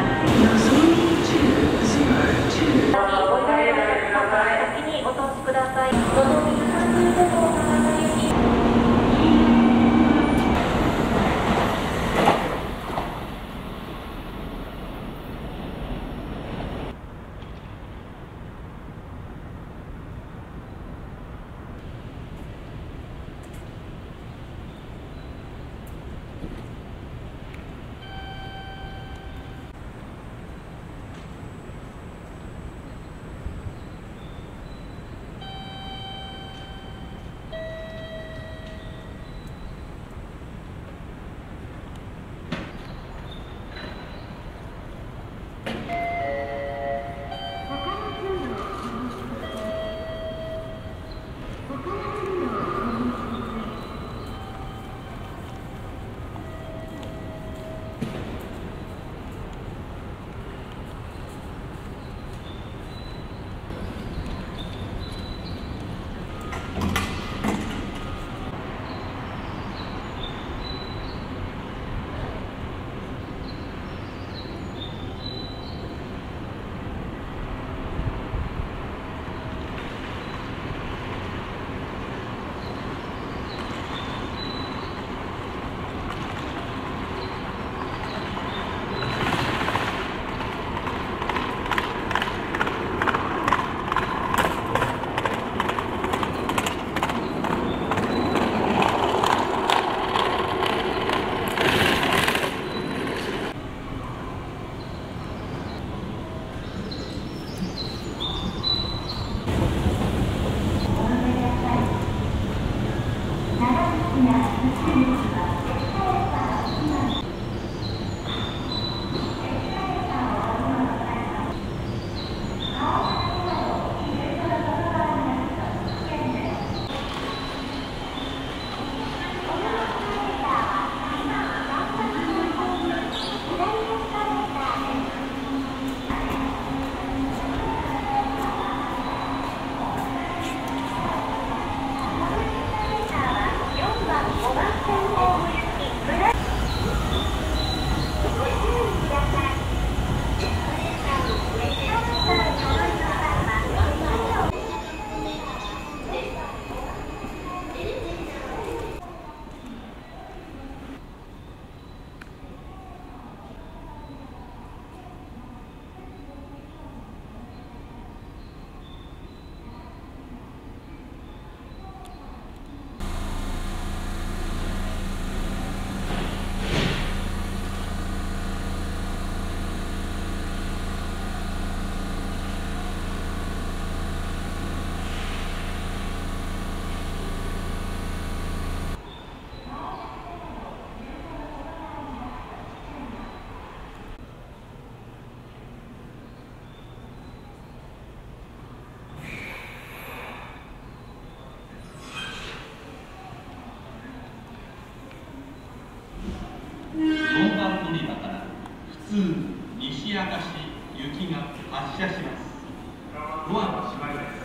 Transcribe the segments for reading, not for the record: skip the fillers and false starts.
普通西明石行きが発車します。ドアの閉まりです。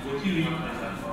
ご注意ください。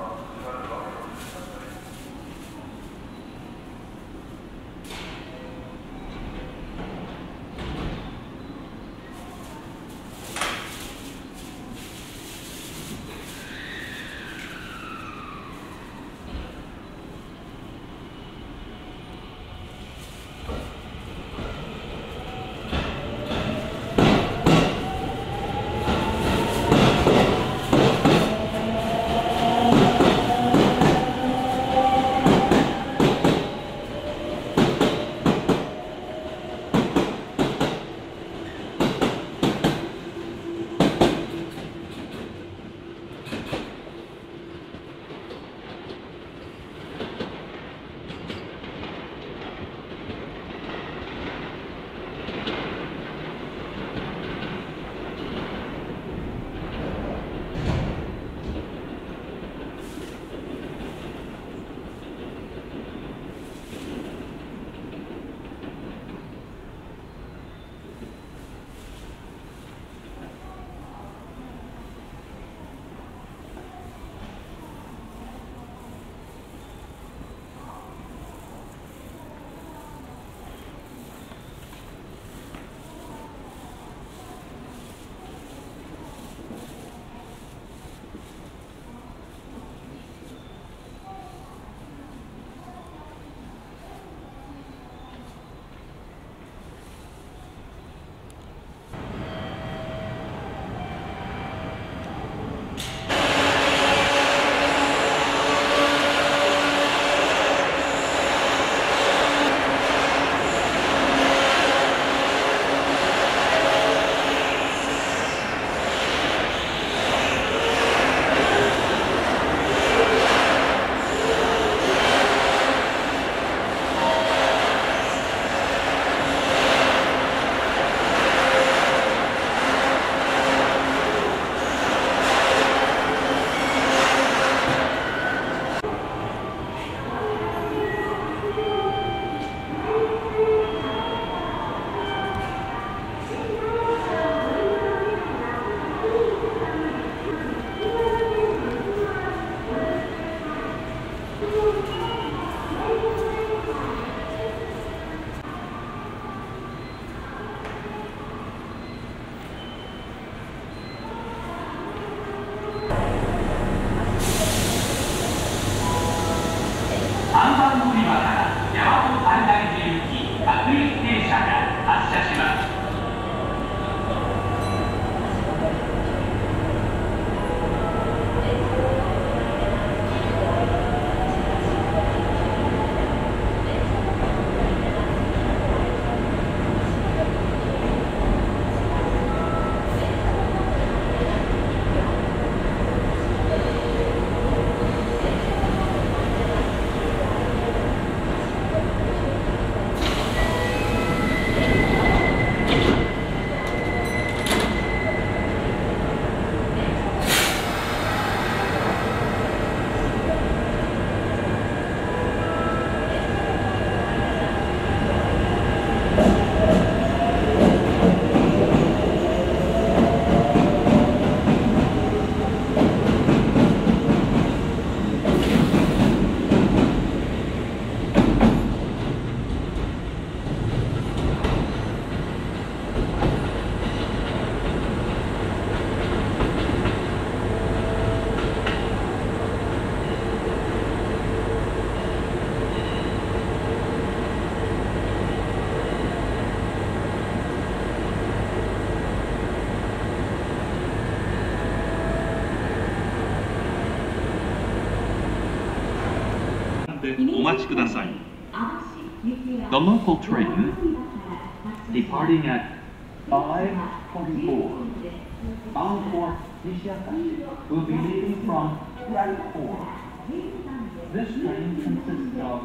でお待ちください。 The local train departing at 5:24 bound for Nishiyakashi will be leaving from track 4. This train consists of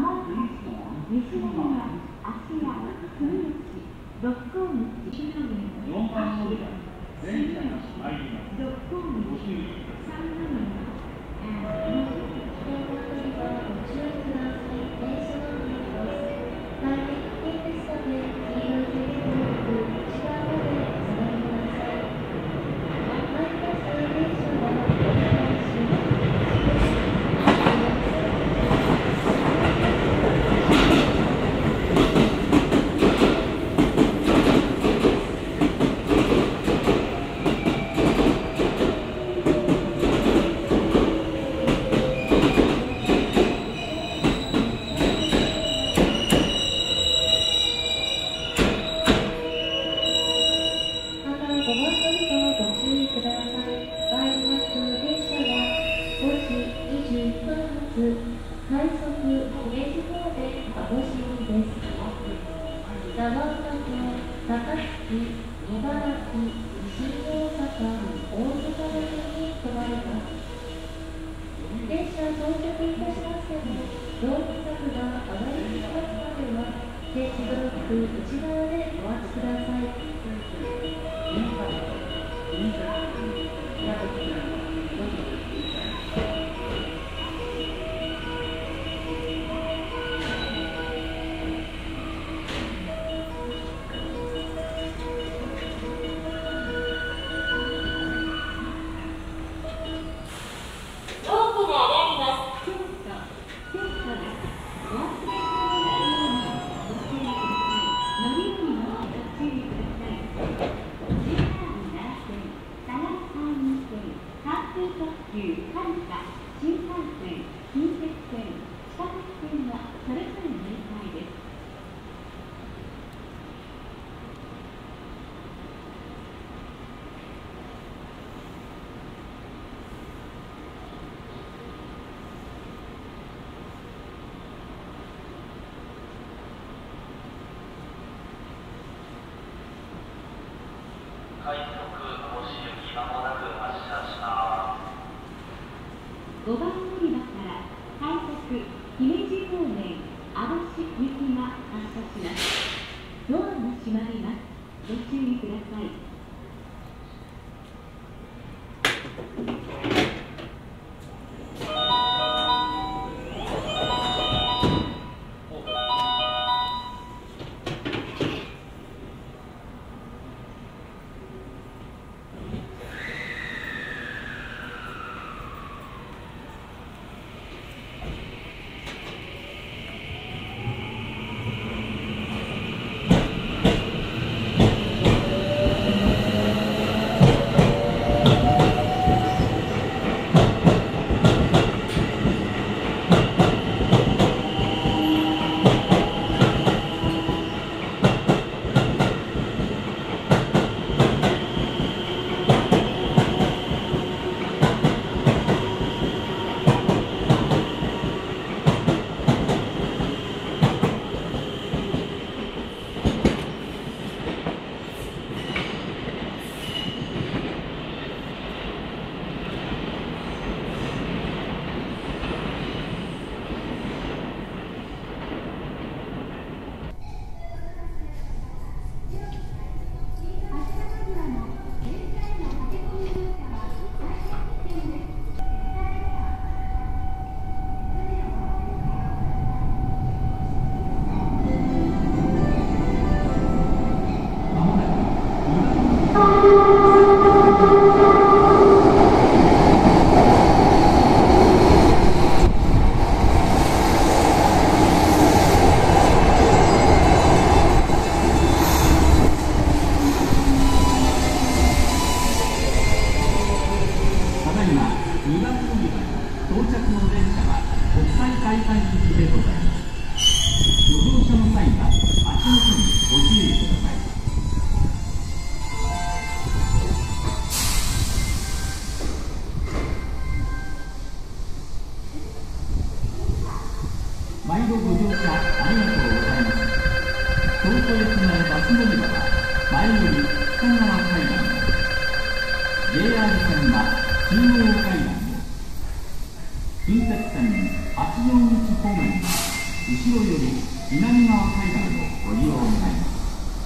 5番乗り場から快速姫路方面網走行きが発車します。ドアが閉まります。ご注意ください。 JR 線は中央海岸です。近鉄線八丈口方面は後ろより南側海岸をご利用願います。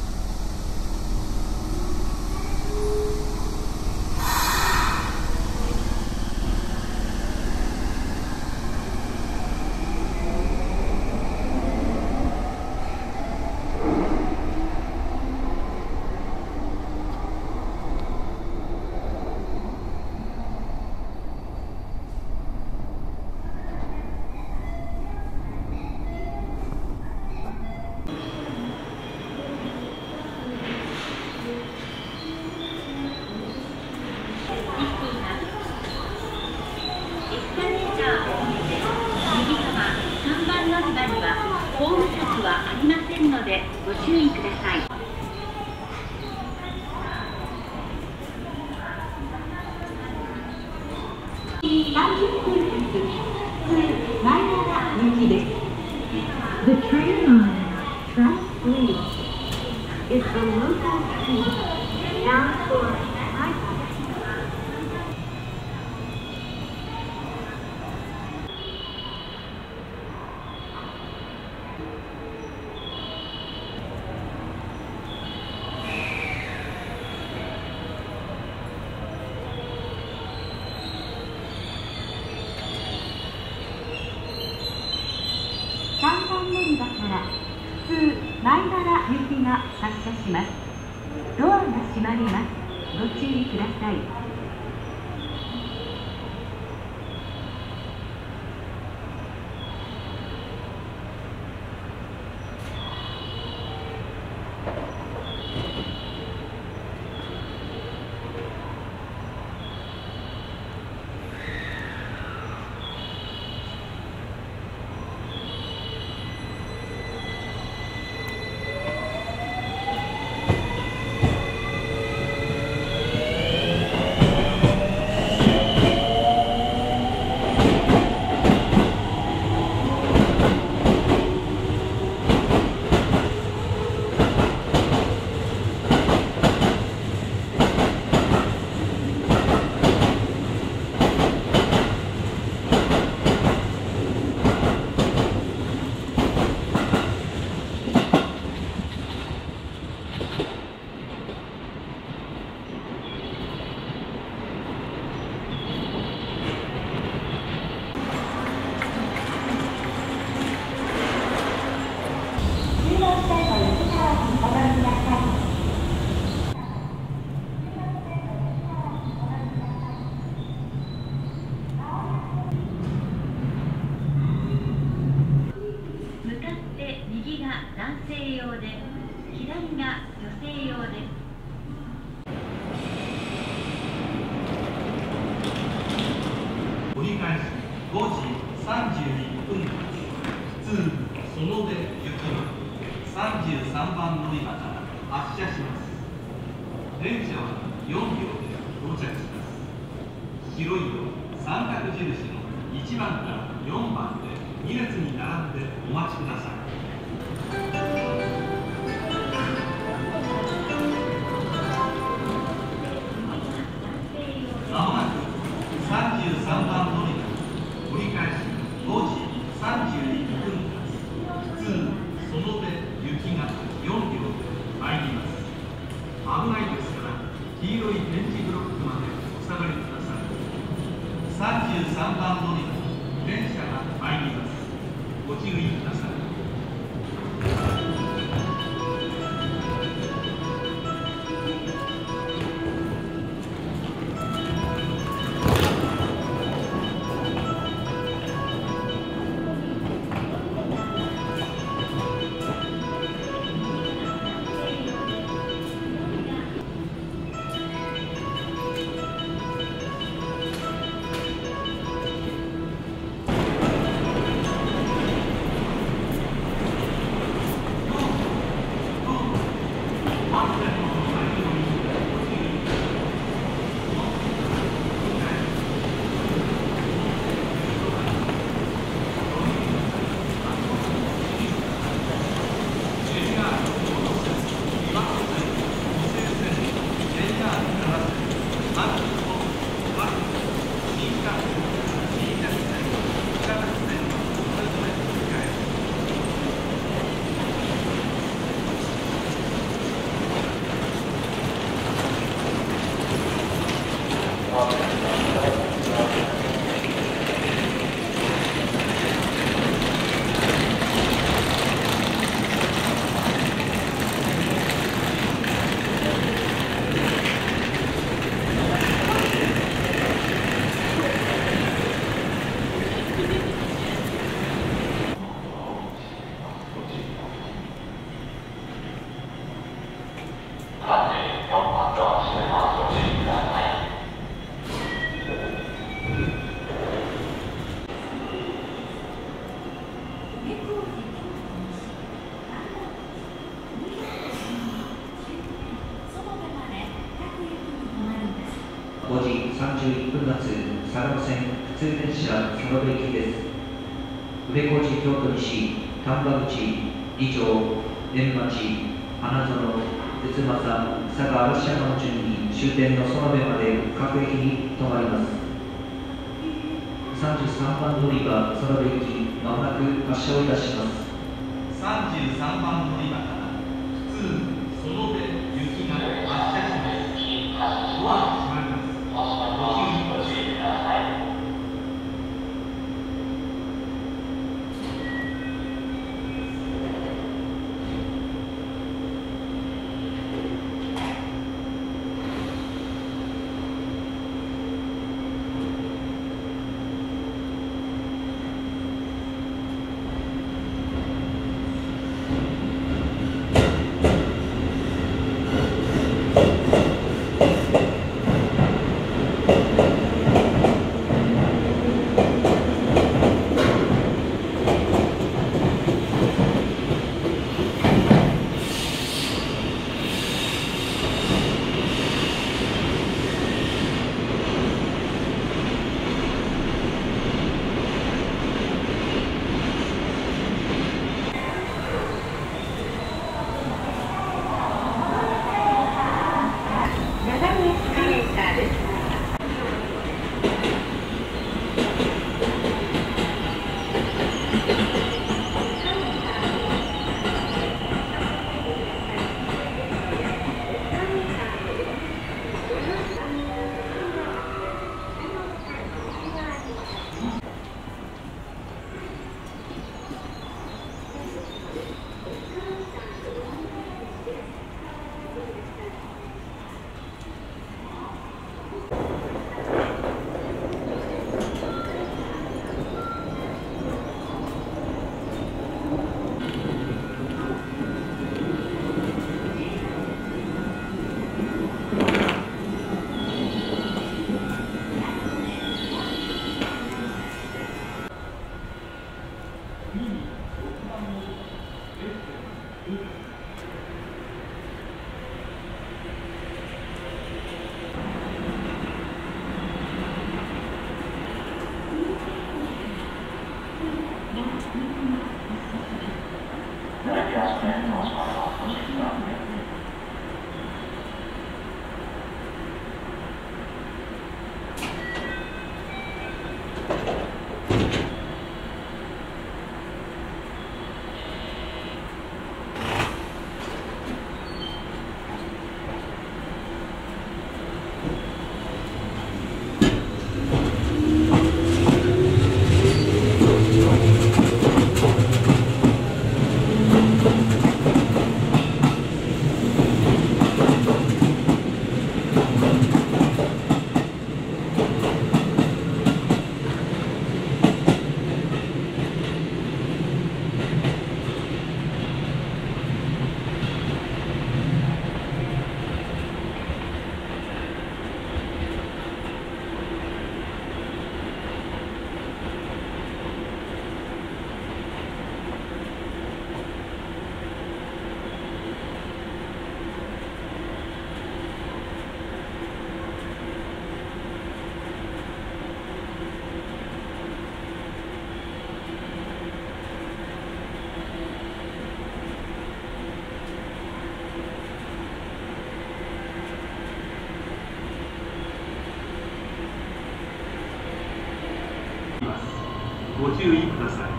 The train on track 3 is the local train bound for Haifa. 3番乗り場から普通米原行きが発車します。ドアが閉まります。ご注意ください。男性用で左が女性用です。 折り返し5時32分普通その出行きは33番乗り場から発車します。電車は4両で到着します。白い色三角印の1番から4番で2列に並んでお待ちください。まもなく33番乗り場折り返し5時32分普通その出行きが4両で参ります。危ないですから黄色い点字ブロックまでお下がりください。33番乗り場電車が参ります。ご注意ください。 5時31分発相模線普通電車佐野駅です。宇部高知京都西丹波口二条円町花園宇都宮佐賀嵐山の順に終点の園部まで各駅に停まります。33番乗り場園部駅まもなく発車をいたします。 33番乗り場から普通園部行きが発車します。ドアが閉まります。ご注意ください。 ご注意ください。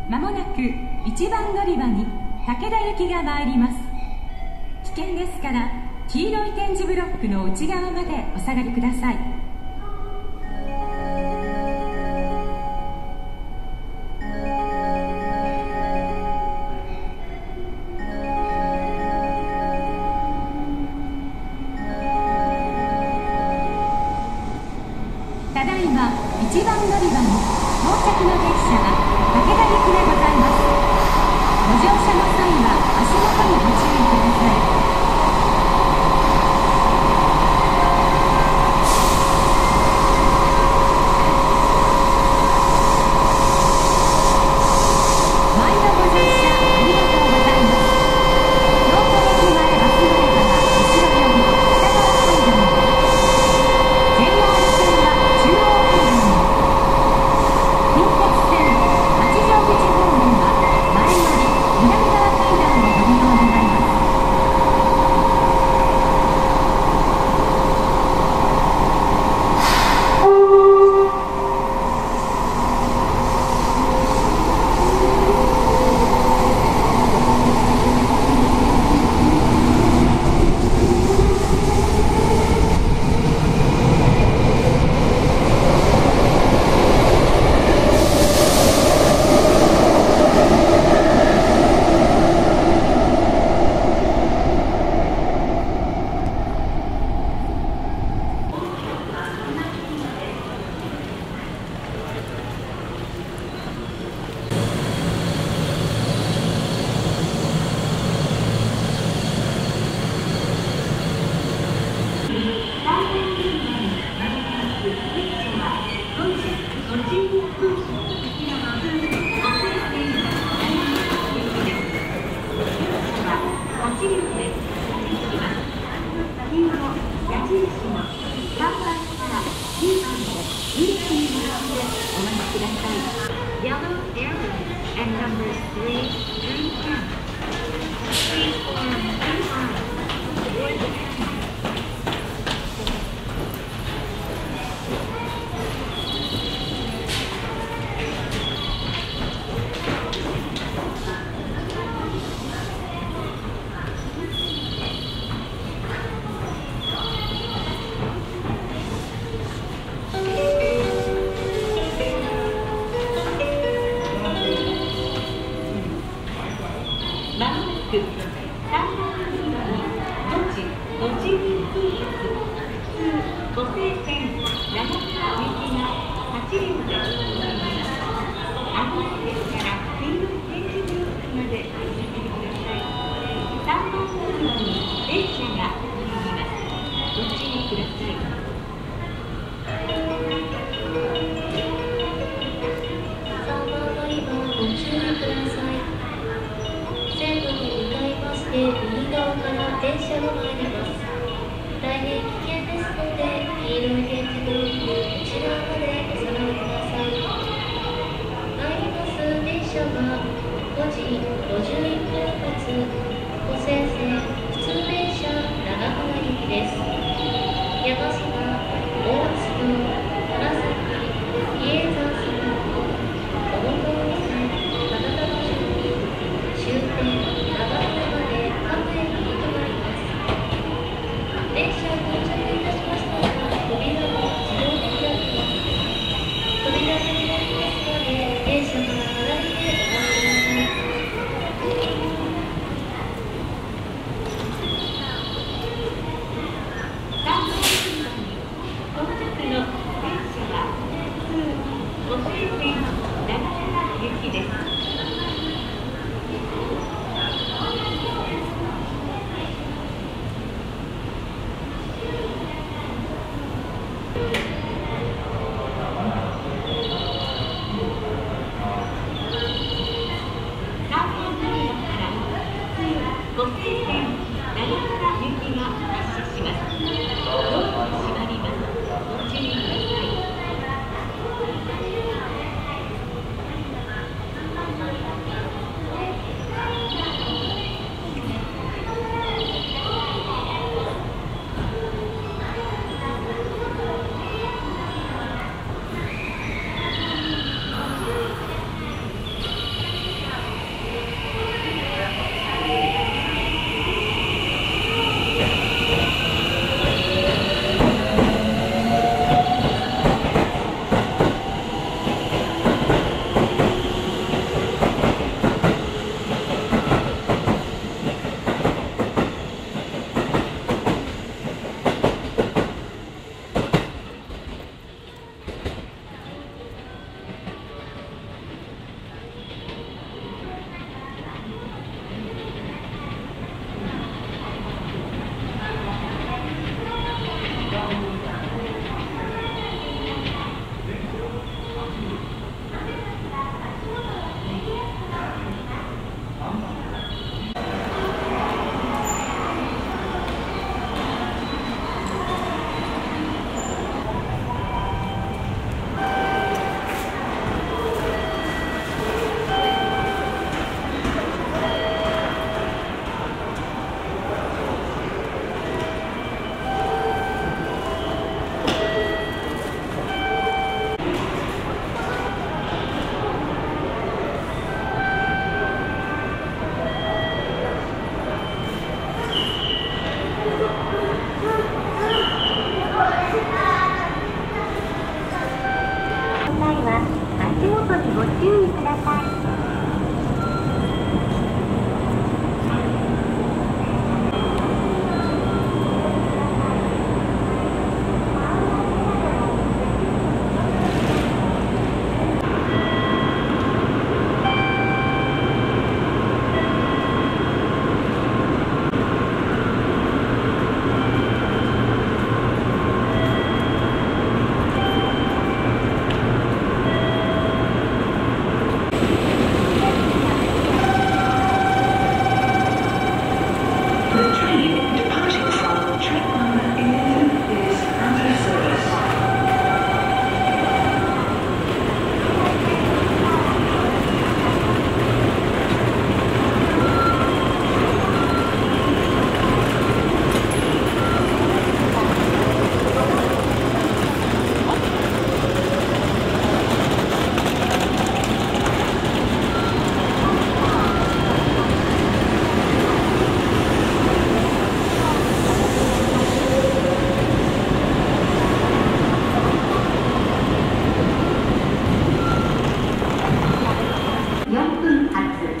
まもなく1番乗り場に武田行きが参ります。危険ですから黄色い点字ブロックの内側までお下がりください。ただいま1番乗り場に到着の列車が武田行きでございます。ご乗車の際は足元にご注意ください。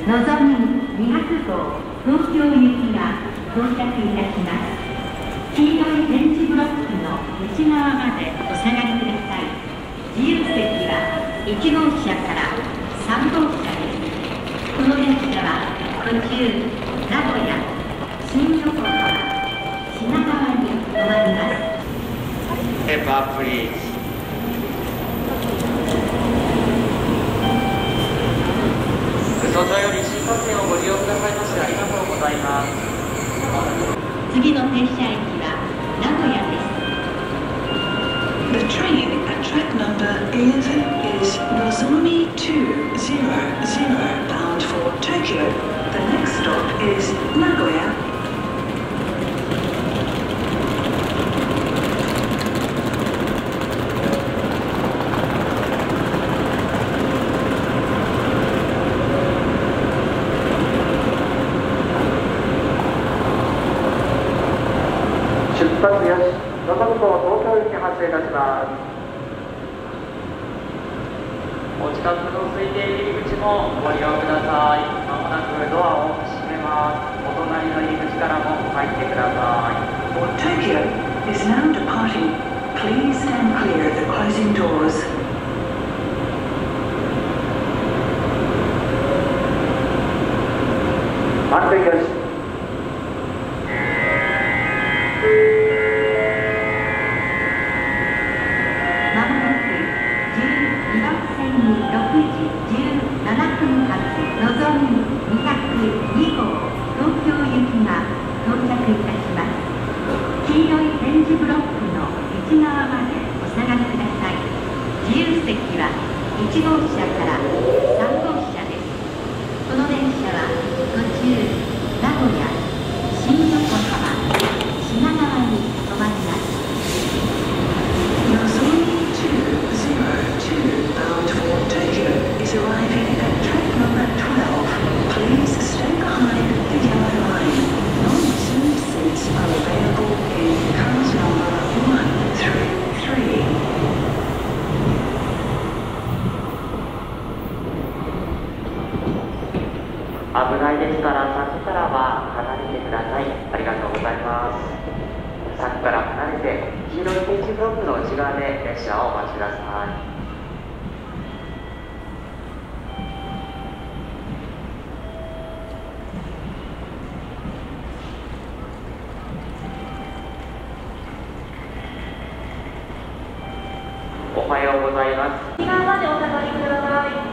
のぞみ200号東京行きが到着いたします。黄色い点字ブロックの内側までお下がりください。自由席は1号車から3号車です。この電車は途中名古屋、新横浜、品川に止まります。 Paper, please. ご乗車より新幹線をご利用くださいましてありがとうございます。 次の停車駅は名古屋です。 The train at track number 11 is Nozomi 200 bound for Tokyo. The next stop is Nagoya. 出発よし、のぞみ号東京行き発車いたします。お近くの空いている入り口もご利用ください。まもなくドアを閉めます。お隣の入り口からも入ってください。 Tokyo is now departing. Please stand clear of the closing doors. 安全よし。 1号車から3号車です。この電車は途中名古屋、新横浜、品川に止まります。 Nozomi 202 bound for Tokyo is arriving at track number 12. Please stay behind the yellow line. Non-reserved seats are available in cars number 1 through 3. 危ないですから柵からは離れてください。ありがとうございます。柵から離れて黄色い点字ブロックの内側で列車をお待ちください。おはようございます。 右側までお下がりください。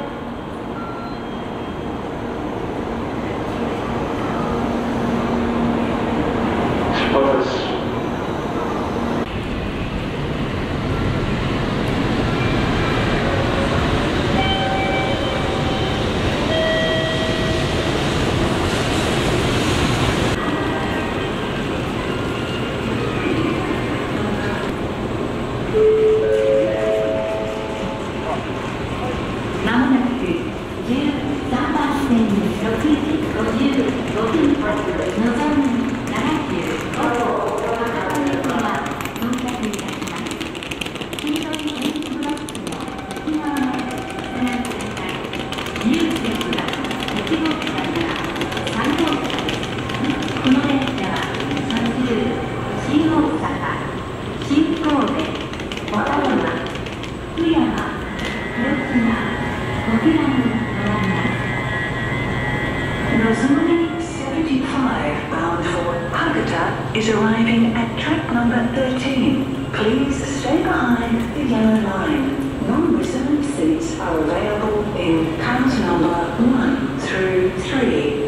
Nozomi 75 bound for Hakata is arriving at track number 13. Please stay behind the yellow line. Non-reserved seats are available in cars number 1 through 3.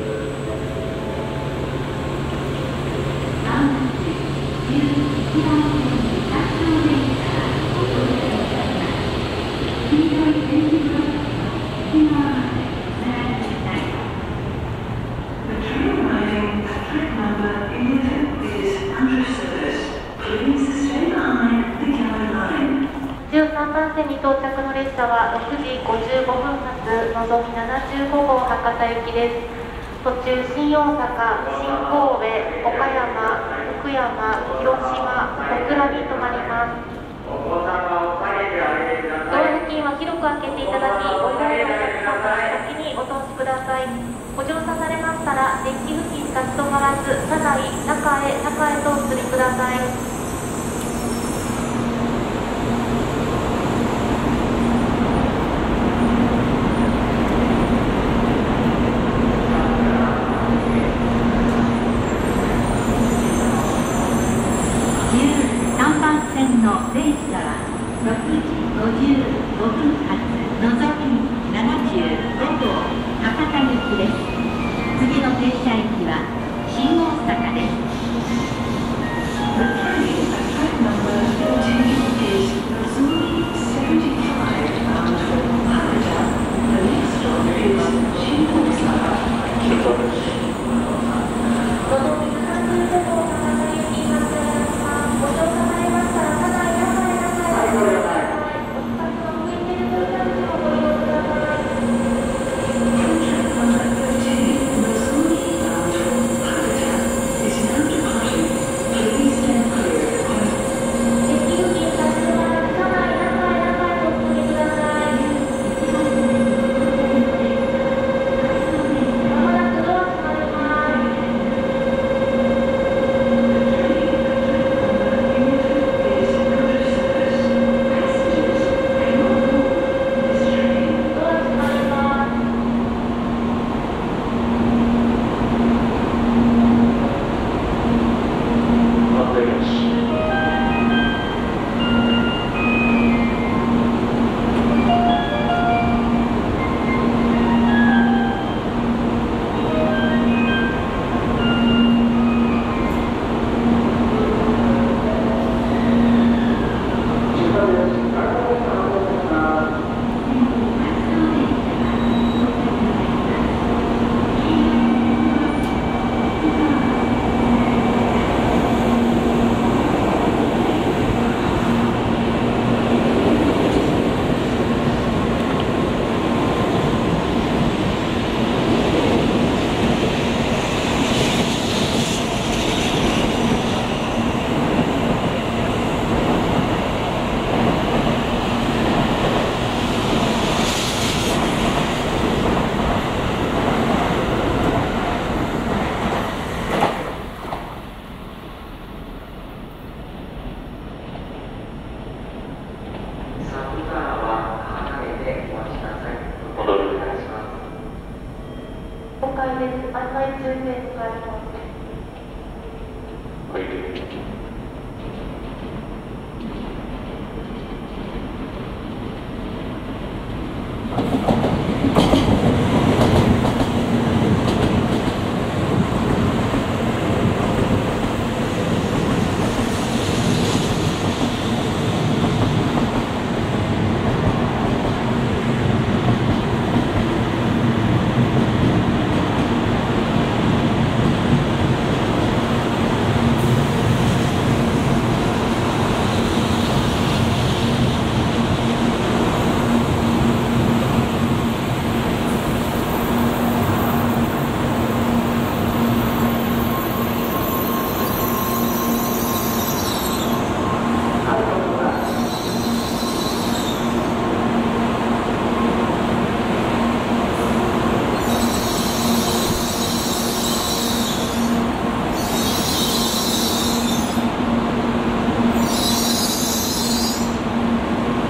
13番線に到着の列車は6時55分発のぞみ75号博多行きです。途中新大阪、新神戸、岡山、福山、広島、小倉に停まります。ドア付近は広く開けていただき、お祝いのお客様は先にお通しください。ご乗車されましたら、デッキ付近立ち止まらず、車内、中へとお進みください。 13番線の電車は6時55分発のぞみ75号博多行きです。次の停車駅は新大阪です。 The train at track number 13 is Nozomi 75 bound for Hakata. The next stop is Shinjuku. のぞみ35号博多行き発車いたします。ご乗車されましたら、車内、中へお進みください。お近くの無限電車にもご利用ください。 Track number 13, Nozomi bound for Hakata is now departing. Please stand clear. デッキ付近立ち止まらず、車内、中へとお進みください。まもなくドア閉まります。ドア閉まります。先からは離れてお待ちください。お願いします。 了解です。案内中でございます。